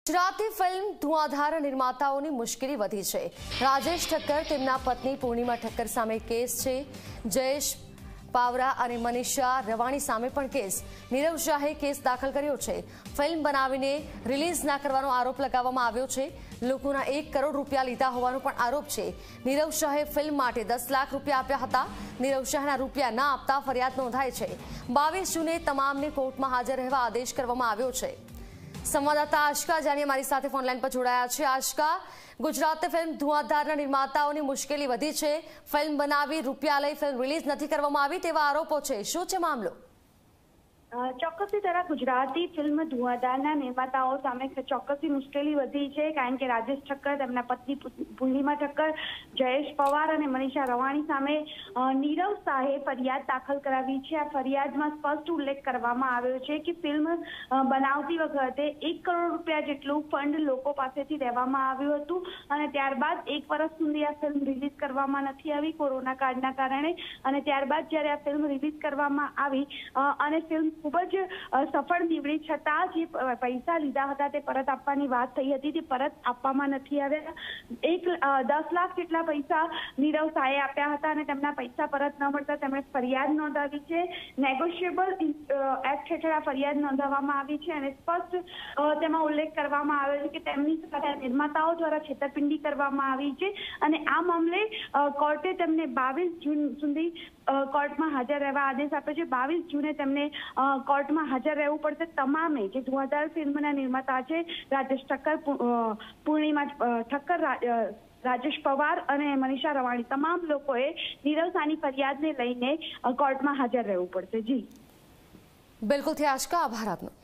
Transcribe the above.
Gujarati film ધુઆંધાર નિર્માતાઓની મુશ્કેલી વધી છે। રાજેશ ઠક્કર તેમના પત્ની પૂર્ણિમા ઠક્કર સામે કેસ છે। જયેશ પાવરા અને મનીષા રવાણી સામે પણ કેસ। નીરવ શાહે કેસ દાખલ કર્યો છે। ફિલ્મ બનાવીને રિલીઝ ના કરવાનો આરોપ લગાવવામાં આવ્યો છે। લોકોના 1 કરોડ રૂપિયા લીધા હોવાનો પણ આરોપ છે। નીરવ શાહે ફિલ્મ માટે 10 લાખ રૂપિયા આપ્યા હતા। નીરવ શાહના રૂપિયા ના આપતા ફરિયાદ નોંધાઈ છે। 22 જૂને તમામને કોર્ટમાં હાજર રહેવા આદેશ કરવામાં આવ્યો છે। संवाददाता आशका जानिए हमारी साथ फोन लाइन पर जोड़ाया है। आशका, गुजराती फिल्म धुआंधार निर्माताओं मुश्केली वधी है। फिल्म बनावी रूपिया लई फिल्म रिलीज नहीं करवामां आवी तेवा आरोपो छे, शुं छे मामलो? ચોક્કસથી તરફ ગુજરાતી ફિલ્મ ધુઆંધારના નિર્માતાઓ સામે ચોક્કસથી મુશ્કેલી વધી છે, કારણ કે રાજેશ ઠક્કર, તેમના પત્ની પૂર્ણિમા ઠક્કર, જયેશ પવાર અને મનીષા રવાણી સામે નીરવ શાહે ફરિયાદ દાખલ કરાવી છે। આ ફરિયાદમાં સ્પષ્ટ ઉલ્લેખ કરવામાં આવ્યો છે કે ફિલ્મ બનાવતી વખતે 1 કરોડ રૂપિયા જેટલું ફંડ લોકો પાસેથી લેવામાં આવ્યું હતું અને ત્યારબાદ 1 વર્ષ સુધી આ ફિલ્મ રિલીઝ કરવામાં નથી આવી કોરોના કાળના કારણે। અને ત્યારબાદ જ્યારે આ ફિલ્મ રિલીઝ કરવામાં આવી અને ફિલ્મ ખૂબ જ સફળ નીવડી છતાં જે પૈસા લીધા હતા તે પરત આપવાની વાત થઈ હતી, તે પરત આપવામાં નથી આવ્યા। 10 લાખ જેટલા પૈસા નીરવ શાહે આપ્યા હતા અને તેમના પૈસા પરત ન મળતા તેમણે ફરિયાદ નોંધાવી છે। નેગોશિયેબલ એક્ટ હેઠળ આ ફરિયાદ નોંધાવવામાં આવી છે અને સ્પષ્ટ તેમાં ઉલ્લેખ કરવામાં આવ્યો છે કે તેમની સાથે નિર્માતાઓ દ્વારા છેતરપિંડી કરવામાં આવી છે અને આ મામલે કોર્ટે તેમને 22 જૂન સુધી કોર્ટમાં હાજર રહેવા આદેશ આપ્યો છે। 22 જૂને તેમને કોર્ટમાં હાજર રહેવું પડશે। તમામે જે ધુઆંધાર ફિલ્મના નિર્માતા છે, રાજેશ ઠક્કર, પૂર્ણિમા ઠક્કર, રાજેશ પવાર અને મનીષા રવાણી, તમામ લોકોએ નીરવ શાહની ફરિયાદને લઈને કોર્ટમાં હાજર રહેવું પડશે। જી બિલકુલ થી આશકા, આભાર આપનો।